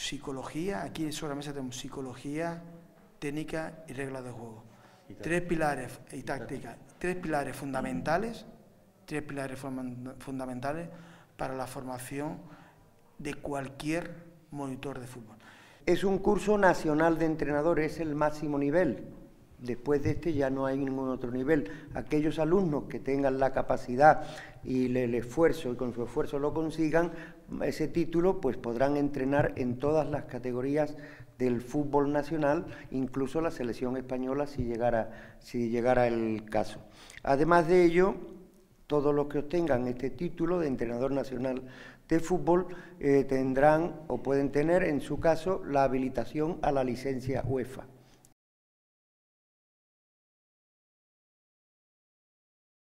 psicología, aquí sobre la mesa tenemos psicología, técnica y reglas de juego. Tres pilares y táctica, tres pilares fundamentales para la formación de cualquier monitor de fútbol. Es un curso nacional de entrenadores, es el máximo nivel. Después de este ya no hay ningún otro nivel. Aquellos alumnos que tengan la capacidad y el esfuerzo, y con su esfuerzo lo consigan, ese título, pues podrán entrenar en todas las categorías del fútbol nacional, incluso la selección española si llegara el caso. Además de ello, todos los que obtengan este título de entrenador nacional de fútbol tendrán o pueden tener, en su caso, la habilitación a la licencia UEFA.